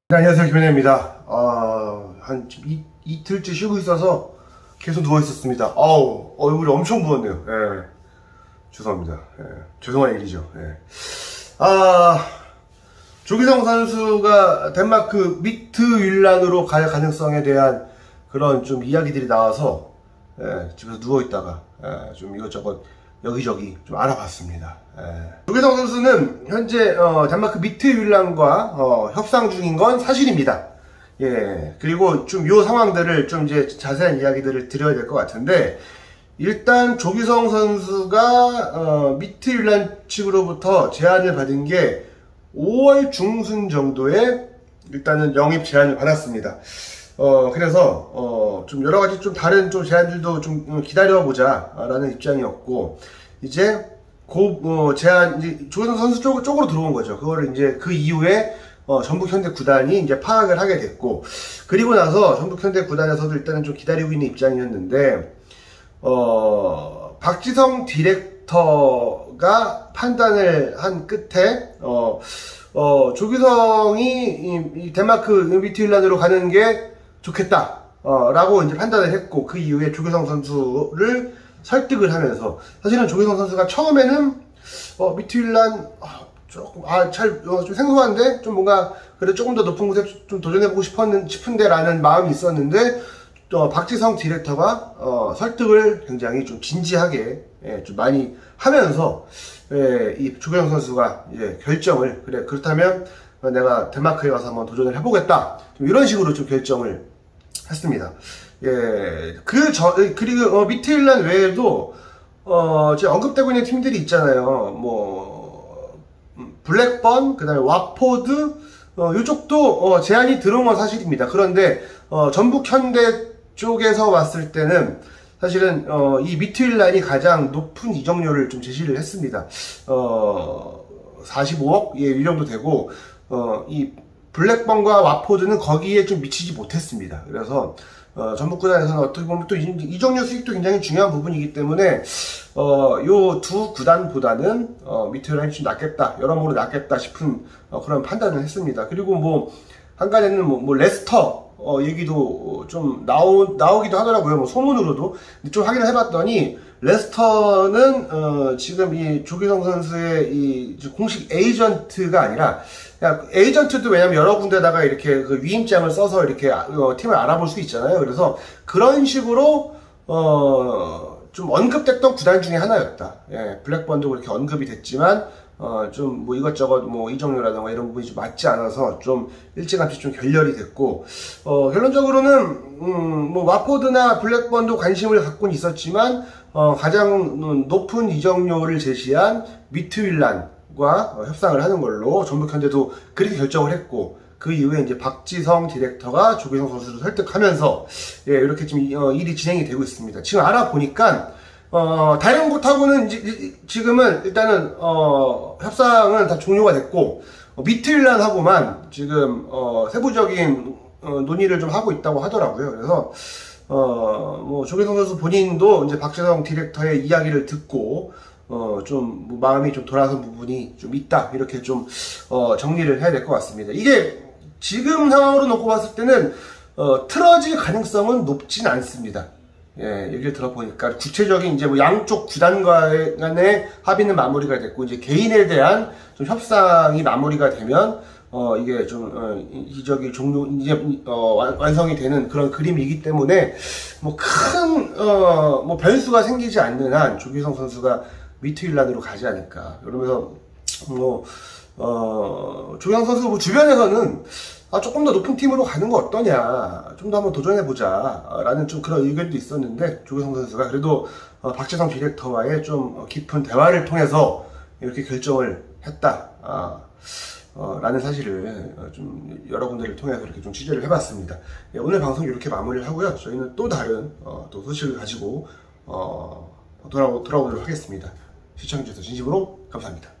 네, 안녕하세요, 김현혜입니다. 한 이틀째 쉬고 있어서 계속 누워 있었습니다. 얼굴이 엄청 부었네요. 예. 죄송합니다. 예. 죄송한 일이죠. 예. 조기성 선수가 덴마크 미트윌란으로 갈 가능성에 대한 그런 좀 이야기들이 나와서 집에서 누워 있다가 좀 이것저것 여기저기 좀 알아봤습니다. 조기성 선수는 현재 덴마크 미트윌란과 협상 중인 건 사실입니다. 그리고 좀 요 상황들을 좀 이제 자세한 이야기들을 드려야 될 것 같은데, 일단 조기성 선수가 미트윌란 측으로부터 제안을 받은 게 5월 중순 정도에 일단은 영입 제안을 받았습니다. 그래서 좀 여러가지 좀 다른 좀 제안들도 좀 기다려보자 라는 입장이었고, 이제 제안 이제 조기성 선수 쪽으로 들어온 거죠. 그거를 이제 그 이후에 전북 현대 구단이 이제 파악을 하게 됐고, 그리고 나서 전북 현대 구단에서도 일단은 좀 기다리고 있는 입장이었는데, 박지성 디렉터가 판단을 한 끝에 조기성이 이 덴마크 미트윌란으로 가는 게 좋겠다 라고 이제 판단을 했고, 그 이후에 조기성 선수를 설득을 하면서, 사실은 조기성 선수가 처음에는 미트윌란 조금 좀 생소한데 좀 뭔가 그래도 조금 더 높은 곳에 좀 도전해보고 싶은데 라는 마음이 있었는데, 박지성 디렉터가 설득을 굉장히 좀 진지하게 좀 많이 하면서 이 조기성 선수가 이제 결정을, 그래 그렇다면 내가 덴마크에 가서 한번 도전을 해보겠다, 좀 이런 식으로 좀 결정을 했습니다. 그리고 미트윌란 외에도 지금 언급되고 있는 팀들이 있잖아요. 블랙번, 그 다음에 와포드, 이쪽도 제안이 들어온 건 사실입니다. 그런데 전북 현대 쪽에서 봤을 때는 사실은 이 미트윌란이 가장 높은 이적료를 좀 제시를 했습니다. 45억? 이 정도 되고, 이 블랙번과 와포드는 거기에 좀 미치지 못했습니다. 그래서 전북 구단에서는 어떻게 보면 또 이적료 수익도 굉장히 중요한 부분이기 때문에 요 두 구단보다는 미트윌란이 좀 낫겠다, 여러모로 낫겠다 싶은 그런 판단을 했습니다. 그리고 한 가지는 레스터 얘기도 좀 나오기도 하더라고요. 소문으로도. 근데 좀 확인을 해봤더니, 레스터는 지금 이 조기성 선수의 이 공식 에이전트가 아니라, 그냥 에이전트도 왜냐면 여러 군데다가 이렇게 그 위임장을 써서 이렇게 팀을 알아볼 수 있잖아요. 그래서 그런 식으로 좀 언급됐던 구단 중에 하나였다. 블랙번도 그렇게 언급이 됐지만 좀 이것저것 이적료라던가 이런 부분이 좀 맞지 않아서 좀 일찌감치 좀 결렬이 됐고, 결론적으로는 와포드나 블랙번도 관심을 갖고는 있었지만 가장 높은 이적료를 제시한 미트윌란과 협상을 하는 걸로 전북 현대도 그렇게 결정을 했고, 그 이후에 이제 박지성 디렉터가 조기성 선수를 설득하면서 이렇게 지금 일이 진행이 되고 있습니다. 지금 알아보니까 다른 곳하고는 지금은 일단은 협상은 다 종료가 됐고, 미트윌란하고만 지금 세부적인 논의를 좀 하고 있다고 하더라고요. 그래서 조기성 선수 본인도 이제 박지성 디렉터의 이야기를 듣고 좀 마음이 좀 돌아선 부분이 좀 있다, 이렇게 좀 정리를 해야 될 것 같습니다. 이게 지금 상황으로 놓고 봤을 때는 틀어질 가능성은 높진 않습니다. 얘기를 들어보니까 구체적인 이제 양쪽 구단 간의 합의는 마무리가 됐고, 이제 개인에 대한 좀 협상이 마무리가 되면 이게 좀 이적이 종료 이제 완성이 되는 그런 그림이기 때문에 큰 변수가 생기지 않는 한 조기성 선수가 미트윌란으로 가지 않을까. 그러면서 조기성 선수 주변에서는 조금 더 높은 팀으로 가는 거 어떠냐, 좀 더 한번 도전해보자 라는 좀 그런 의견도 있었는데, 조기성 선수가 그래도 박지성 디렉터와의 좀 깊은 대화를 통해서 이렇게 결정을 했다 라는 사실을 좀 여러 군데를 통해서 이렇게 좀 취재를 해봤습니다. 오늘 방송 이렇게 마무리를 하고요. 저희는 또 다른 또 소식을 가지고 돌아오도록 하겠습니다. 시청해주셔서 진심으로 감사합니다.